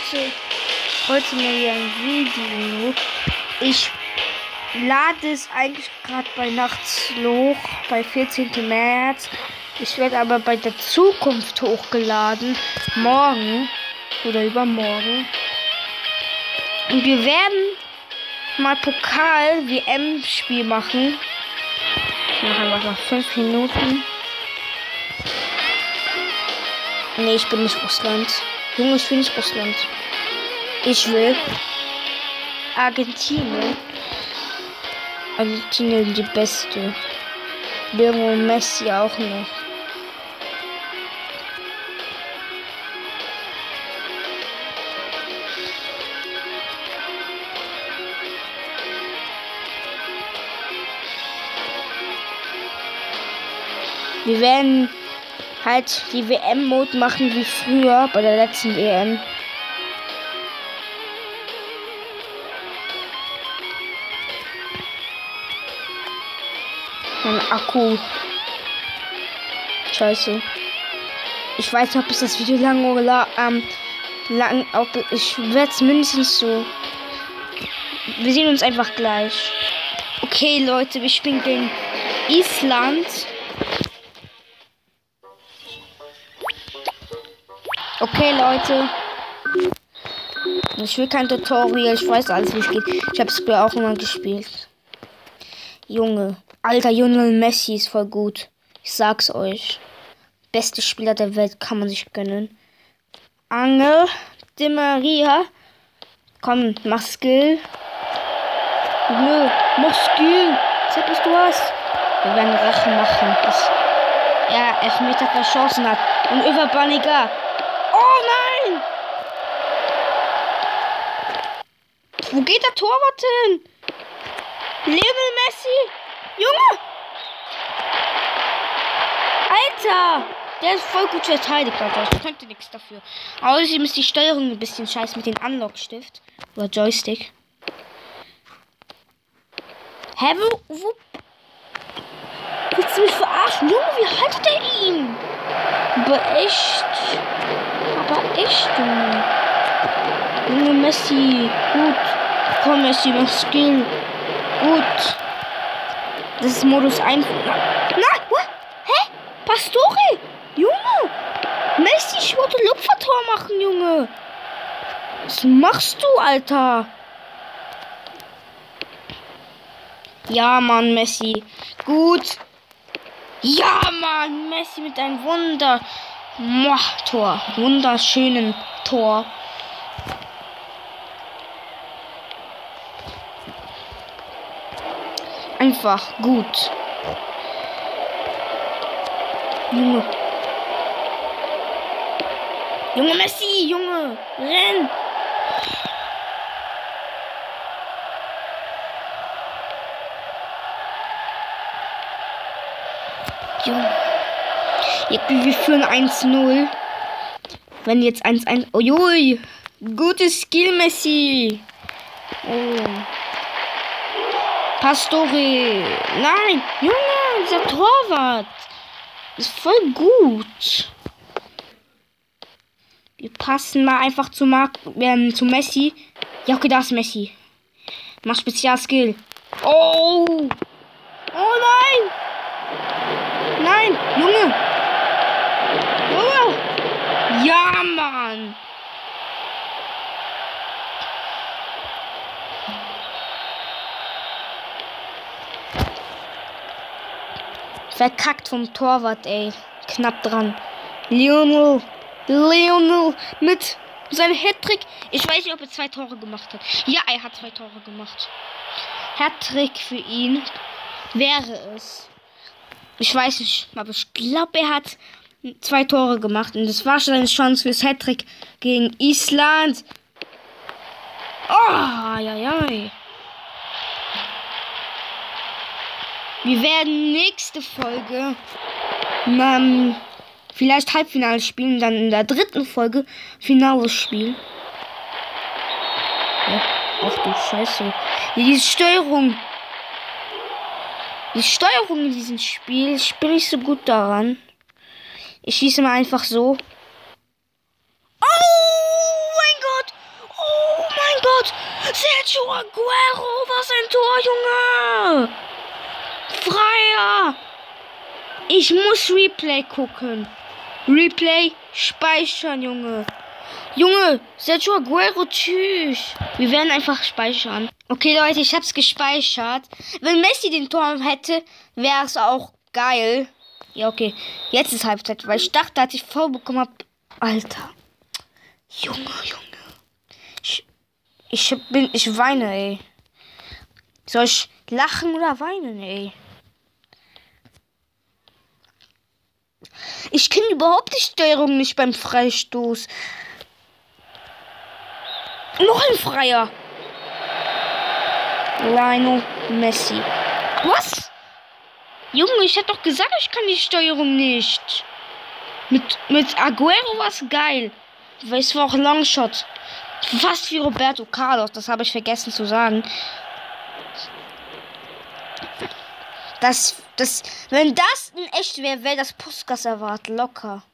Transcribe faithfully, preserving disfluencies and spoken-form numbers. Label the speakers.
Speaker 1: Leute, heute mal wieder ein Video. Ich lade es eigentlich gerade bei Nachts hoch, bei vierzehnten März. Ich werde aber bei der Zukunft hochgeladen, morgen oder übermorgen. Und wir werden mal Pokal-W M-Spiel machen. Ich mache einfach noch fünf Minuten. Nee, ich bin nicht Russland. Junge, ich will nicht Russland. Ich will Argentinien. Argentinien die beste. Lionel Messi auch noch. Wir werden halt die W M-Mode machen wie früher bei der letzten W M. Mein Akku. Scheiße. Ich weiß nicht, ob es das Video lang oder ähm, lang. Ob ich werde es mindestens so. Wir sehen uns einfach gleich. Okay, Leute, wir spielen gegen Island. Okay, Leute. Ich will kein Tutorial. Ich weiß alles, wie es geht. Ich habe es auch immer gespielt. Junge. Alter, Lionel Messi ist voll gut. Ich sag's euch. Beste Spieler der Welt kann man sich gönnen. Angel Di Maria. Komm, mach Skill. Nö, mach Skill. Zeig, was du hast. Wir werden Rache machen. Bis er Elfmeter verschossen hat. Und Überbanniger. Oh nein! Wo geht der Torwart hin? Lionel Messi? Junge! Alter! Der ist voll gut verteidigt, Alter. Ich könnte nichts dafür. Außerdem ist die Steuerung ein bisschen scheiße mit dem Unlock-Stift. Oder Joystick. Hä, wo, wo? Willst du mich verarschen? Junge, wie haltet er ihn? Aber echt. Aber echt, Junge. Junge, Messi. Gut. Komm, Messi, mach Skill. Gut. Das ist Modus eins. Nein! What? Hä? Pastore? Junge! Messi, ich wollte Lupfertor machen, Junge. Was machst du, Alter? Ja, Mann, Messi. Gut. Ja, Mann, Messi mit einem Wunder. Moah, Tor. Wunderschönen Tor. Einfach gut. Junge. Junge Messi, Junge. Renn. Junge. Wir führen eins null. Wenn jetzt eins eins. Ui. Gutes Skill, Messi. Oh. Pastore. Nein. Junge, dieser Torwart. Ist voll gut. Wir passen mal einfach zu Mark, ähm, zu Messi. Ja, okay, da ist Messi. Mach Spezialskill. Oh. Oh nein. Nein, Junge. Junge. Ja, Mann. Verkackt vom Torwart, ey. Knapp dran. Lionel. Lionel mit seinem Hattrick. Ich weiß nicht, ob er zwei Tore gemacht hat. Ja, er hat zwei Tore gemacht. Hattrick für ihn wäre es. Ich weiß nicht, aber ich glaube, er hat zwei Tore gemacht. Und das war schon eine Chance fürs Hattrick gegen Island. Oh, ja, ja. Wir werden nächste Folge ähm, vielleicht Halbfinale spielen, dann in der dritten Folge Finales Spiel. Ja, ach du Scheiße. Diese Steuerung. Die Steuerung in diesem Spiel, ich bin nicht so gut daran. Ich schieße mal einfach so. Oh mein Gott! Sergio Aguero, was ein Tor, Junge! Freier! Ich muss Replay gucken. Replay speichern, Junge. Junge, Sergio Aguero, tschüss. Wir werden einfach speichern. Okay, Leute, ich hab's gespeichert. Wenn Messi den Tor hätte, wäre es auch geil. Ja, okay. Jetzt ist Halbzeit, weil ich dachte, als ich vorbekommen hab. Alter. Junge, Junge. Ich, ich bin, ich weine, ey. Soll ich lachen oder weinen, ey? Ich kenne überhaupt die Steuerung nicht beim Freistoß. Noch ein Freier. Lionel Messi. Was? Junge, ich hab doch gesagt, ich kann die Steuerung nicht. Mit, mit Aguero war's geil. Weil es war auch Longshot. Fast wie Roberto Carlos, das habe ich vergessen zu sagen. Das, das, wenn das in echt wäre, wäre das Puskas erwartet, locker.